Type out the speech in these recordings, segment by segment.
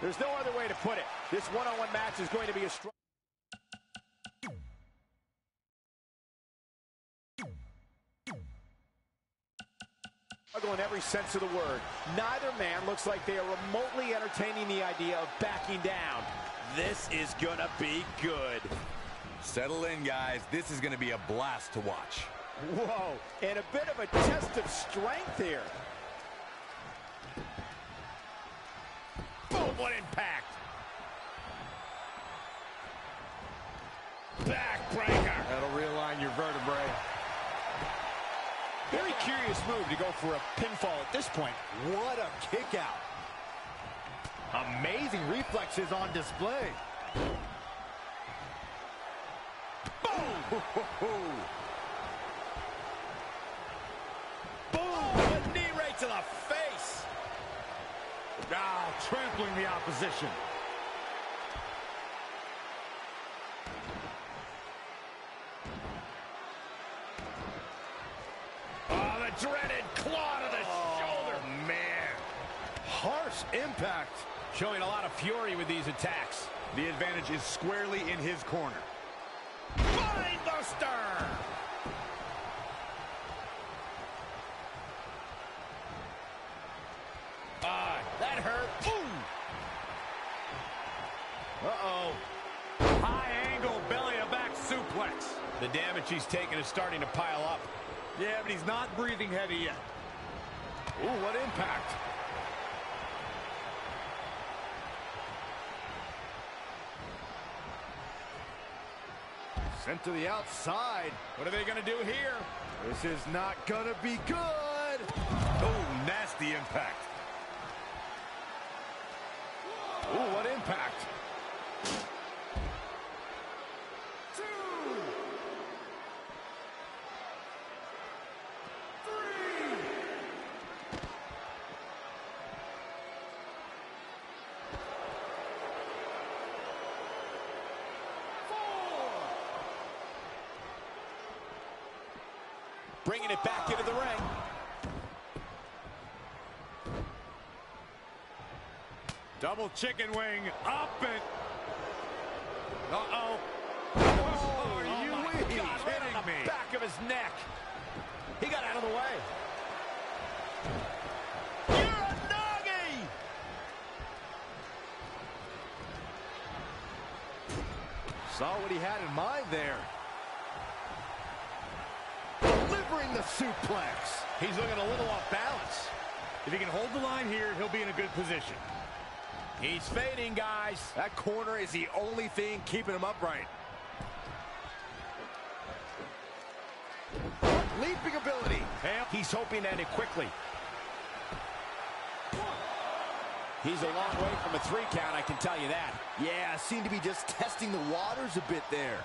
There's no other way to put it. This one-on-one match is going to be a strong... in every sense of the word. Neither man looks like they are remotely entertaining the idea of backing down. This is gonna be good. Settle in, guys. This is gonna be a blast to watch. Whoa, and a bit of a test of strength here. Boom, what impact. Backbreaker. That'll realign your vertebrae. Very curious move to go for a pinfall at this point. What a kick out. Amazing reflexes on display. Boom! Boom! A knee right to the face. Now trampling the opposition. Dreaded claw to the shoulder. Man. Harsh impact. Showing a lot of fury with these attacks. The advantage is squarely in his corner. Mindbuster! That hurt. Ooh. Uh-oh. High angle belly-to-back suplex. The damage he's taken is starting to pile up. Yeah, but he's not breathing heavy yet. Ooh, what impact. Sent to the outside. What are they going to do here? This is not going to be good. Oh, nasty impact. Ooh, what impact. Bringing it back into the ring. Double chicken wing up and... Uh-oh. Oh, Are you my kidding God, right on the me? back of his neck. He got out of the way. Uranagi! Saw what he had in mind there. Delivering the suplex. He's looking a little off balance. If he can hold the line here, he'll be in a good position. He's fading, guys. That corner is the only thing keeping him upright. Leaping ability. He's hoping to end it quickly. He's a long way from a 3 count, I can tell you that. Yeah, seemed to be just testing the waters a bit there.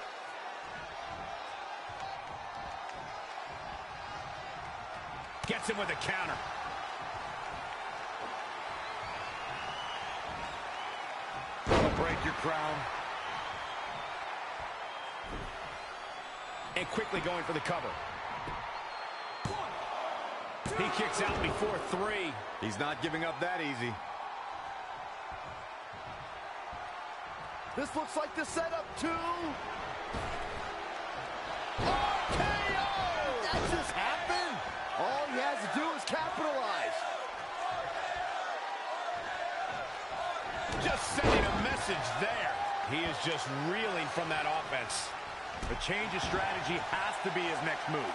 Gets him with a counter. Break your crown. And quickly going for the cover. He kicks out before 3. He's not giving up that easy. This looks like the setup to... RKO! That just happened? All he has to do is capitalize. Just sending a message there. He is just reeling from that offense. A change of strategy has to be his next move.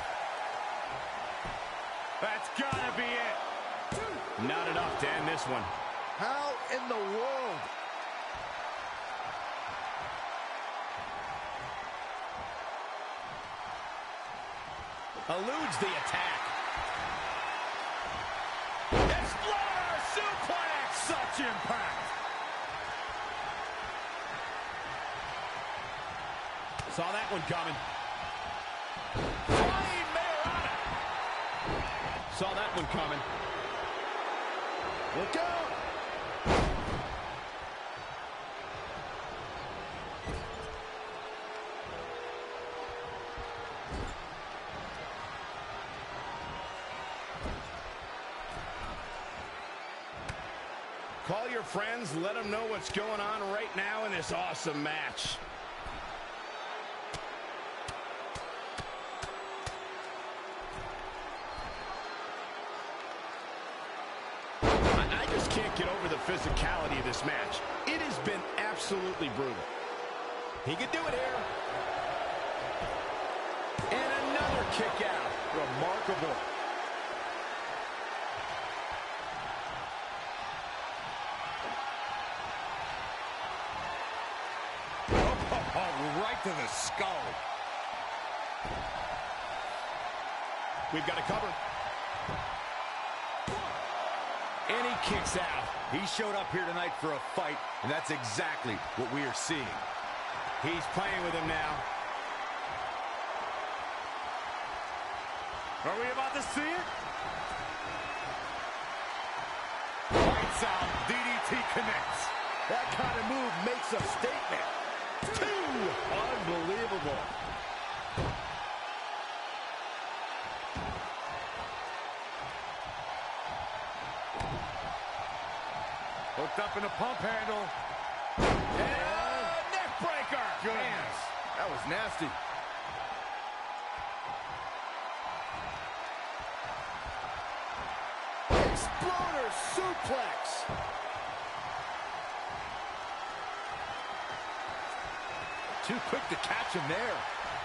That's gotta be it. Not enough to end this one. How in the world? Eludes the attack. Exploder suplex! Such impact. Saw that one coming. Flying Mayorana. Saw that one coming. Look out. Call your friends, let them know what's going on right now in this awesome match. I just can't get over the physicality of this match. It has been absolutely brutal. He could do it here. And another kick out. Remarkable. Oh, right to the skull. We've got it covered. And he kicks out. He showed up here tonight for a fight, and that's exactly what we are seeing. He's playing with him now. Are we about to see it? Lights out, DDT connects. That kind of move makes a statement. 2! Unbelievable. Hooked up in a pump handle. And neck breaker. Goodness. That was nasty. Exploder suplex. Too quick to catch him there.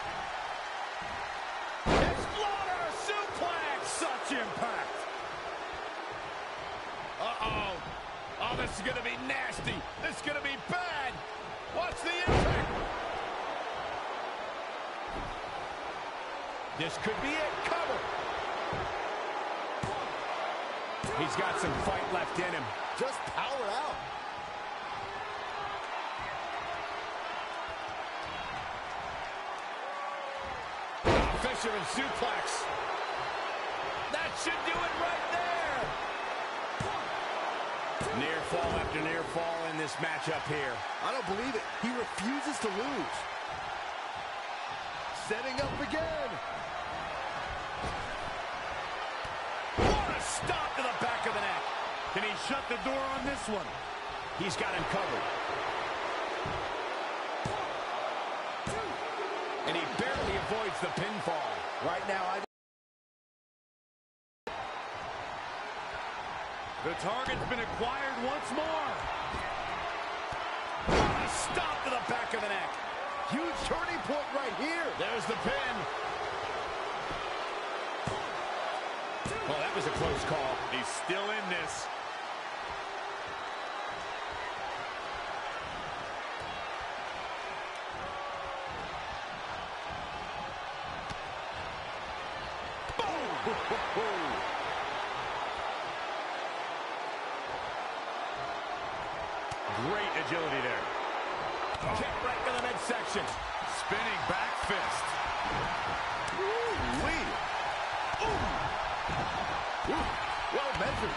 Exploder suplex. Such impact. Uh-oh. Oh, this is going to be nasty. This is going to be bad. Watch the impact. This could be it. Cover. He's got some fight left in him. Just power out. Fisherman suplex. That should do it right there. Near fall after near fall in this matchup here. I don't believe it. He refuses to lose. Setting up again. What a stop to the back of the neck. Can he shut the door on this one? He's got him covered. And he barely avoids the pinfall. Right now, The target's been acquired once more. what a stop to the back of the neck. Huge turning point right here. There's the pin. Well, that was a close call. He's still in this. Great agility there. Kick right to the midsection. Spinning back fist. Ooh-wee. Ooh. Ooh. Well measured.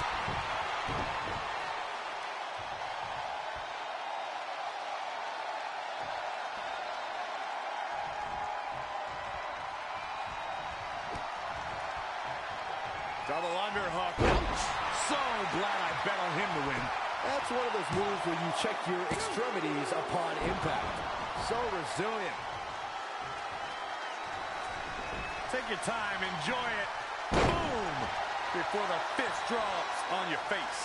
Double underhook. So glad I bet on him to win. That's one of those moves where you check your extremities upon impact. So resilient. Take your time, enjoy it. Boom! Before the fist drops on your face.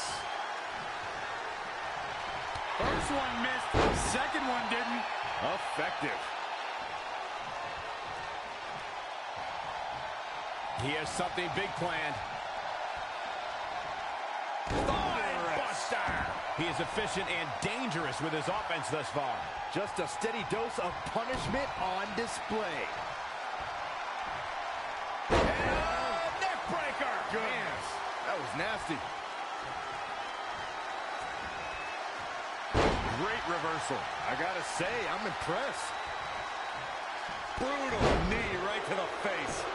First one missed, second one didn't. Effective. He has something big planned. Buster. He is efficient and dangerous with his offense thus far. Just a steady dose of punishment on display. And neck breaker. Goodness. That was nasty. Great reversal. I gotta say, I'm impressed. Brutal knee right to the face.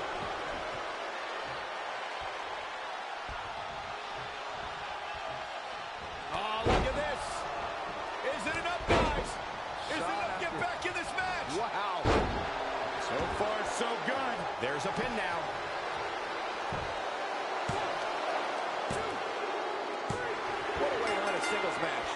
Oh, look at this. Is it enough, guys? Is it enough to get back in this match? Wow. So far, so good. There's a pin now. What a singles match.